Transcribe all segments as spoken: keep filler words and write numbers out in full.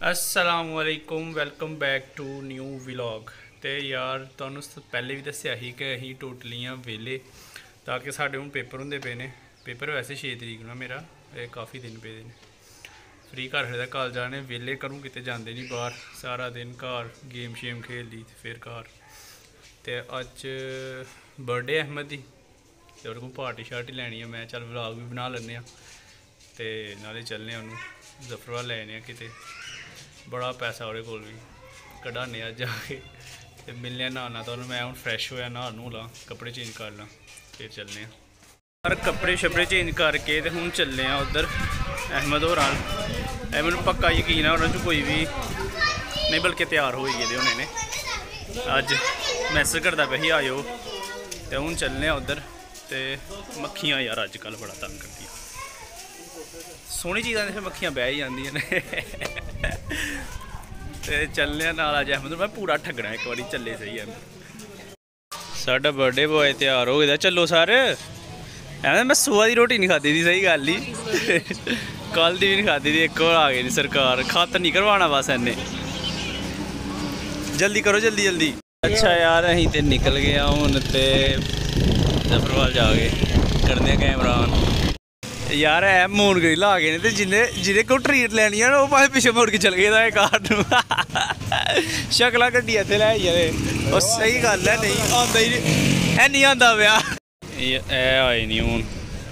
असलामुअलैकुम welcome back to new vlog. तो यार तुहानू पहले भी दसिया ही कि असीं टोटली हाँ वेले ताकि साढ़े हुण पेपर होंदे पे ने। पेपर वैसे छे तरीक ना मेरा काफ़ी दिन पे ने फ्री घर खड़े कॉलेज जाने वेले करूँ किते जाते नहीं बाहर सारा दिन घर गेम शेम खेल ली फिर घर। तो अज बर्थडे अहमद दी ते ओहदे कोल पार्टी शार्टी लैनी है। मैं चल व्लॉग भी बना लैने ते नाले चलने उन्होंने जफरवाल लैने किते बड़ा पैसा वो कोल भी कढ़ाने अज जाके तो मिलने नहाना तो मैं हूँ फ्रैश होया नहा नू ला कपड़े चेंज कर ला फिर चलने यार कपड़े शपड़े चेंज करके तो हूँ चलने उधर अहमद होर अहमद पक्का यकीन है उन्होंने कोई भी नहीं बल्कि तैयार हो गए होने ने अज मैसेज करता पे ही आयो तो हूँ चलने उधर तो मक्खियाँ यार अजकल बड़ा तंग करती सोहनी चीज़ा फिर मक्खियाँ बह ही जांदियां ने ते चलने नाल अज अहमद मैं पूरा ठगना एक बार चले सही है। साडा बर्थडे बॉय तैयार हो गया चलो सर अहमद मैं सुबह की रोटी नहीं खाधी थी सही गल ही कल की भी नहीं खाधी थी एक और आ गई सरकार खातर नहीं करवाना बस इन्हें जल्दी करो जल्दी जल्दी। अच्छा यार अं तो निकल गया हूँ तो जफरवाल जाके करने कैमरा यार है मून ग्रिल आ गए तो जिन्हें जिन्हें को ट्रीट लैनी है वो भावे पिछे मुड़ के चल गए कार शक्ल गड्डी इतने लै और सही गल है नहीं आता ही है नहीं आता पाया आए नहीं हूँ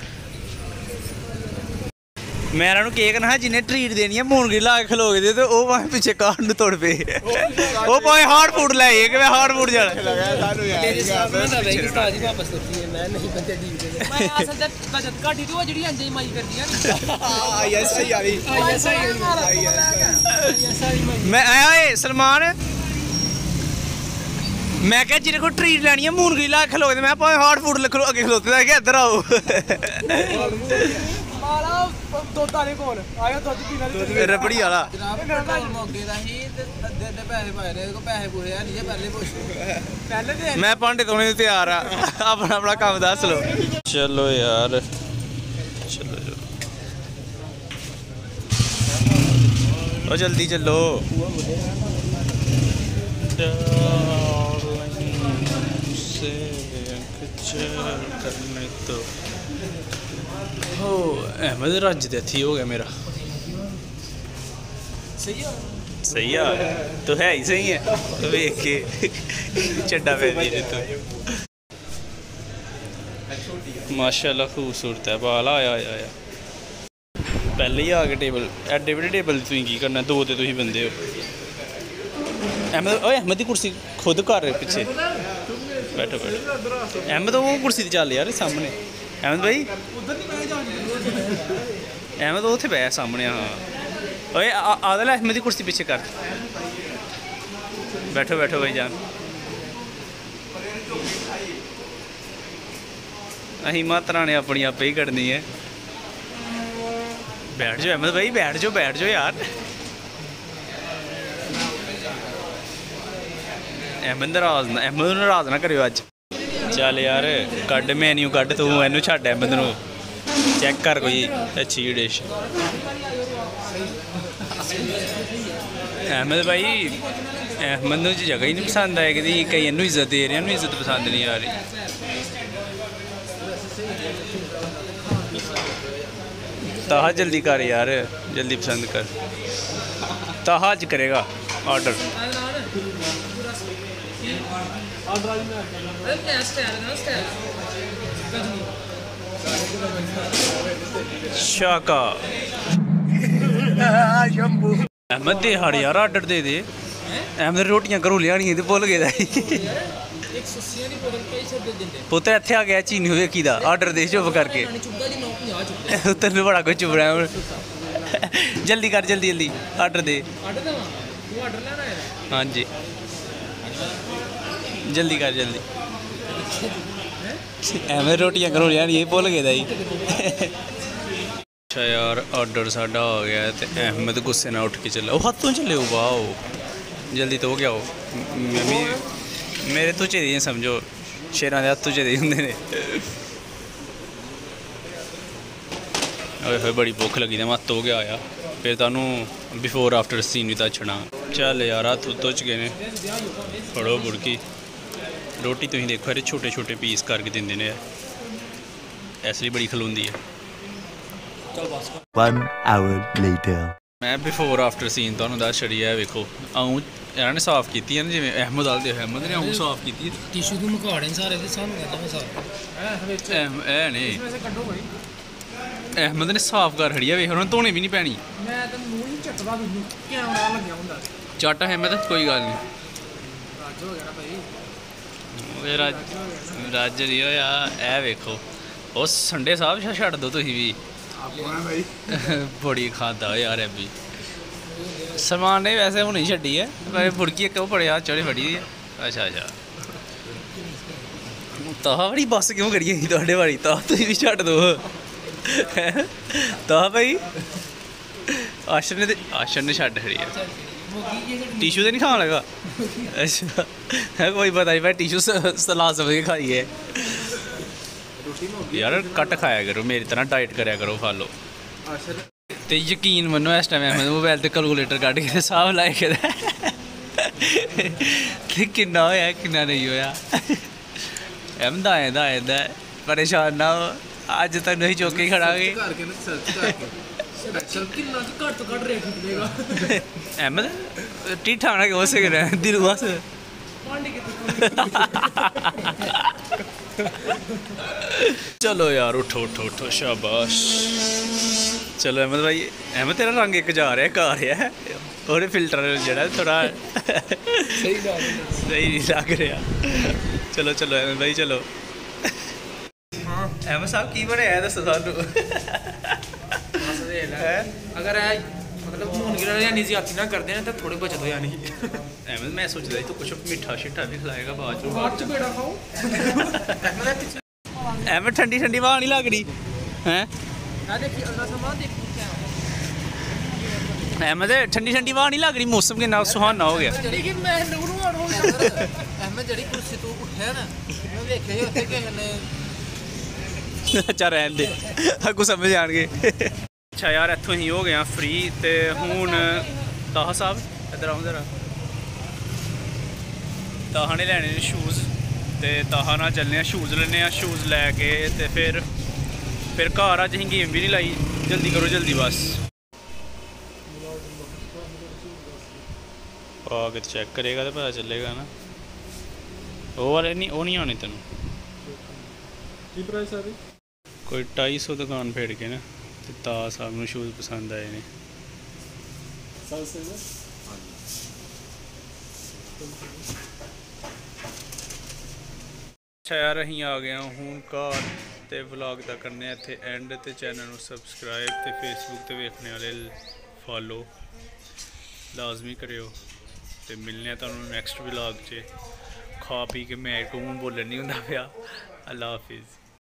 मैं इन्होंने केक ना जिन्हें ट्रीट देनी है मून ग्रिल आके खलो गए तो वह भावे पिछे कार में तुड़ पे वो भावे हार्ड फूड लै कि मैं हार्ड फूड जाना मैं आया सलमान मैं क्या जिन्हें को ट्रीट लैनी है मून ग्रिल आके खलो मैं भावे हार्ड फूड अगे खलोते दा कि इधर आओ रबड़ी वाला मैं भांडे धोने तैयार आ अपना अपना काम दस लो चलो यार चलो चलो जल्दी चलो करने तो हो अहमद रज तो इत्थे हो गया मेरा सही है सही है तो है ही सही है तो वेख के चड्डा पै तो माशाल्लाह खूबसूरत है बाल आया आया आया पहले ही आ गए टेबल एडे बड़े टेबल तुम की करना दो तो तुम बंदे हो। अहमद ओए अहमद की कुर्सी खुद कर पिछे बैठो बैठो अहमद वो कुर्सी चल यार सामने अहमद भाई अहमद उत्थे बह सामने हाँ ओए आदल अहमद की कुर्सी पीछे कर बैठो बैठो भाई जान अही मात्रा ने अपनी आप ही करनी है बैठ जाओ अहमद भाई बैठ जाओ बैठ जाओ यार अहमद नाराज ना अहमद नाराज ना करो अज चल यार कड मैन्यू कड तू इनू छड्ड अहमद नू चेक कर कोई अच्छी डिश अहमद भाई अहमद नू जगह ही नहीं पसंद आएगी कई इनू इज्जत दे रहे हैं इज्जत पसंद नहीं आ रही। ताहा जल्दी कर यार जल्दी पसंद कर ताहा अज करेगा ऑर्डर शाका अहमद दे हड़ यार ऑर्डर दे दे अहमद रोटियां घरों लियानी तो भुल गया पुत्र इत्थे आ गया चीनी वेखी दा ऑर्डर दे चुप करके तेन बड़ा कुछ चुप रहा जल्दी कर जल्दी जल्दी ऑर्डर दे हाँ जी जल्दी कर जल्दी एवं रोटियां घरों लियानी भुल गया ही। अच्छा यार ऑर्डर साडा हो गया तो अहमद गुस्से ना उठ के चला वो हाथों चले वाह जल्दी तो हो गया वो मेरे तो चेहरे समझो शेरां दे हत्थों चेहरे होंदे ने ओए होए बड़ी भुख लगी तो मत हो गया आया फिर तुहानू ਬਿਫੋਰ ਆਫਟਰ ਸੀਨ ਵੀ ਦੱਸਣਾ। ਚੱਲ ਯਾਰ ਹੱਥ ਧੁੱਚ ਗਏ ਨੇ, ਫੜੋ ਬੁਰਕੀ। ਰੋਟੀ ਤੁਸੀਂ ਦੇਖੋ ਇਹਦੇ ਛੋਟੇ ਛੋਟੇ ਪੀਸ ਕਰਕੇ ਦਿੰਦੇ ਨੇ, ਇਸ ਲਈ ਬੜੀ ਖਲੋਂਦੀ ਹੈ। One hour later. ਮੈਂ ਬਿਫੋਰ ਆਫਟਰ ਸੀਨ ਤੁਹਾਨੂੰ ਦੱਸ ਛੜੀ ਹੈ। ਵੇਖੋ ਆਉਂ ਇਹਨਾਂ ਨੇ ਸਾਫ਼ ਕੀਤੀ ਹੈ ਨਾ, ਜਿਵੇਂ ਅਹਿਮਦ ਵਾਲ ਦੇ ਅਹਿਮਦ ਨੇ ਆਉਂ ਸਾਫ਼ ਕੀਤੀ ਹੈ। ਟਿਸ਼ੂ ਤੋਂ ਮਕਾੜੇ ਸਾਰੇ ਤੇ ਸਾਨੂੰ ਕਹਿੰਦਾ ਸਾਫ਼ ਇਹ ਨੇ ਅਹਿਮਦ ਨੇ ਸਾਫ਼ ਕਰ ਖੜੀ ਆ। ਵੇਖ ਉਹਨਾਂ ਧੋਣੇ ਵੀ ਨਹੀਂ ਪੈਣੀ। ਮੈਂ ਤਾਂ ਮੂੰਹ ਹੀ ਚੱਟਦਾ ਮੈਨੂੰ ਕੈਮਰਾ ਲੱਗਿਆ ਹੁੰਦਾ। ਚੱਟ ਅਹਿਮਦ ਕੋਈ ਗੱਲ ਨਹੀਂ। ਰਾਜ ਹੋ ਗਿਆ ਨਾ ਭਾਈ, ਉਹ ਰਾਜ ਰਾਜ ਨਹੀਂ ਹੋਇਆ। ਇਹ ਵੇਖੋ ਉਹ ਸੰਡੇ ਸਾਹਿਬ ਛੱਡ ਦੋ ਤੁਸੀਂ ਵੀ। ਭਾਈ ਬੜੀ ਖਾਦਾ ਯਾਰ ਇਹ ਵੀ ਸਲਮਾਨ ਨੇ ਵੈਸੇ ਹੁਣ ਹੀ ਛੱਡੀ ਹੈ, ਪਰ ਬੁਰਕੀ ਇੱਕ ਉਹ ਬੜਿਆ ਚੜੇ ਫੜੀ ਹੈ। ਅੱਛਾ ਅੱਛਾ ਤਾਂ ਬੜੀ ਬੱਸ ਕਿਉਂ ਕਰੀਏ ਅਸੀਂ ਤੁਹਾਡੇ ਵਾਲੀ? ਤਾਂ ਤੁਸੀਂ ਵੀ ਛੱਡ ਦੋ ਤਾਂ ਭਾਈ। ਆਸ਼ਰ ਨੇ ਤੇ ਆਸ਼ਰ ਨੇ ਛੱਡ ਖੜੀ ਹੈ। ਟਿਸ਼ੂ ਤੇ ਨਹੀਂ ਖਾਣ ਲੱਗਾ? ਅੱਛਾ ਕੋਈ ਪਤਾ ਨਹੀਂ ਭਾਈ, ਟਿਸ਼ੂ ਸਲਾਦ ਸਮਝ ਕੇ ਖਾਈਏ ਯਾਰ। ਕੱਟ ਖਾਇਆ ਕਰੋ, ਮੇਰੀ ਤਰ੍ਹਾਂ ਡਾਈਟ ਕਰਿਆ ਕਰੋ, ਫਾਲੋ। ਤੇ ਯਕੀਨ ਮੰਨੋ ਇਸ ਟਾਈਮ ਮੈਂ ਮੋਬਾਈਲ ਤੇ ਕੈਲਕੂਲੇਟਰ ਕੱਢ ਕੇ ਹਿਸਾਬ ਲਾਇਆ ਕੇ ਤੇ ਕਿੰਨਾ ਹੋਇਆ ਕਿੰਨਾ ਨਹੀਂ ਹੋਇਆ। ਐਮਦਾ ਆਂਦਾ ਆਂਦਾ ਪਰੇਸ਼ਾਨ ਨਾ ਹੋ, ਅੱਜ ਤੈਨੂੰ ਅਸੀਂ ਚੁੱਕ ਕੇ ਖੜਾਂਗੇ। ਘੱਟ ਤੋਂ ਘੱਟ ਰੇਟ ਨਿਕਲੇਗਾ। ਅਹਿਮਦ ਠੀਠਾ ਹੋਣਾ ਕਿ ਹੋ ਸਕੇ ਦਿਲ ਬਸ। ਚਲੋ ਯਾਰ ਉਠੋ ਉਠੋ ਉਠੋ, ਸ਼ਾਬਾਸ਼। ਚਲੋ ਅਹਿਮਦ ਭਾਈ, ਅਹਿਮਦ ਤੇਰਾ ਰੰਗ ਇੱਕ ਜਾ ਰਿਹਾ ਘਾ ਰਿਹਾ, ਉਹਦੇ ਫਿਲਟਰ ਜਿਹੜਾ ਥੋੜਾ ਸਹੀ ਗੱਲ ਸਹੀ ਨਹੀਂ ਲੱਗ ਰਿਹਾ। ਚਲੋ ਚਲੋ ਅਹਿਮਦ ਭਾਈ ਚਲੋ। ਹਾਂ ਅਹਿਮਦ ਸਾਹਿਬ ਕੀ ਬਣਿਆ ਦੱਸੋ ਸਾਨੂੰ। ਅਗਰ ਇਹ ਮਤਲਬ ਹੁਣ ਗਿਰਾ ਜਾਨੀ ਜ਼ਿਆਦਤੀ ਨਾ ਕਰਦੇ ਨੇ ਤਾਂ ਥੋੜੇ ਬਚਤ ਹੋ ਜਾਣੀ। ਅਹਿਮਦ ਮੈਂ ਸੋਚਦਾ ਸੀ ਤੂੰ ਕੁਛ ਮਿੱਠਾ ਸ਼ਿੱਠਾ ਵੀ ਖਿਲਾਏਗਾ ਬਾਅਦ ਚੋਂ। ਬਾਅਦ ਚ ਬੇੜਾ ਖਾਓ। ਐਵੇਂ ਠੰਡੀ ਠੰਡੀ ਹਵਾ ਨਹੀਂ ਲੱਗ ਰਹੀ ਹੈ? ਆ ਦੇਖੀ ਅਗਲਾ ਸਮਾਂ ਦੇਖੋ ਅਹਿਮਦ ਠੰਡੀ ਠੰਡੀ ਹਵਾ ਨਹੀਂ ਲੱਗ ਰਹੀ, ਮੌਸਮ ਕਿੰਨਾ ਸੁਹਾਨਾ ਹੋ ਗਿਆ। ਜਿਹੜੀ ਕਿ ਮੈਂ ਨੂਰੂ ਆਣ ਹੋ ਗਿਆ। ਅਹਿਮਦ ਜਿਹੜੀ ਕੁਰਸੀ ਤੋਂ ਉੱਠਿਆ ਨਾ, ਮੈਂ ਵੇਖਿਆ ਸੀ ਉੱਥੇ ਕਿਸੇ ਨੇ। ਅੱਛਾ ਰਹਿਣ ਦੇ, ਅੱਗੋਂ ਸਮਝ ਆਣਗੇ। ਅੱਛਾ ਯਾਰ ਇੱਥੋਂ ਹੀ ਹੋ ਗਿਆ ਫ੍ਰੀ। ਤੇ ਹੁਣ ਤਾਹਾ ਸਾਹਿਬ ਇੱਧਰ ਆਓ ਜ਼ਰਾ। ਤਾਹਾ ਨੇ ਲੈਣੇ ਨੇ ਸ਼ੂਜ਼, ਤੇ ਤਾਹਾ ਨਾਲ ਚੱਲਨੇ ਆ ਸ਼ੂਜ਼ ਲੈਣੇ ਆ। ਸ਼ੂਜ਼ ਲੈ ਕੇ ਤੇ ਫਿਰ ਫਿਰ ਘਰ ਅੱਜ ਅਸੀਂ ਗੇਮ ਵੀ ਨਹੀਂ ਲਾਈ। ਜਲਦੀ ਕਰੋ ਜਲਦੀ ਬਸ। ਆ ਕੇ ਚੈੱਕ ਕਰੇਗਾ ਤਾਂ ਪਤਾ ਚੱਲੇਗਾ ਨਾ। ਉਹ ਵਾਲੇ ਨਹੀਂ, ਉਹ ਨਹੀਂ ਆਉਣੇ ਤੈਨੂੰ। ਕੀ ਪ੍ਰਾਈਸ ਆ? ਕੋਈ ਢਾਈ ਸੌ ਦੁਕਾਨ ਫੇੜ ਕੇ ਨਾ, ਤੇ ਤਾਂ ਸਾਹਿਬ ਨੂੰ ਸ਼ੂਜ਼ ਪਸੰਦ ਆਏ ਨੇ। ਅੱਛਾ ਯਾਰ ਅਸੀਂ ਆ ਗਏ ਹਾਂ ਹੁਣ ਘਰ, ਤੇ ਵਲੌਗ ਦਾ ਕਰਨੇ ਆ ਇੱਥੇ ਐਂਡ। ਤੇ ਚੈਨਲ ਨੂੰ ਸਬਸਕ੍ਰਾਈਬ ਤੇ ਫੇਸਬੁੱਕ ਤੇ ਵੇਖਣੇ ਵਾਲੇ ਫੋਲੋ ਲਾਜ਼ਮੀ ਕਰਿਓ। ਤੇ ਮਿਲਨੇ ਆ ਤੁਹਾਨੂੰ ਨੈਕਸਟ ਵਲੌਗ 'ਚ। ਖਾ ਪੀ ਕੇ ਮੈਂ ਕਹੂੰ ਬੋਲਣ ਨਹੀਂ ਹੁੰਦਾ ਪਿਆ। ਅੱਲਾ ਹਾਫਿਜ਼।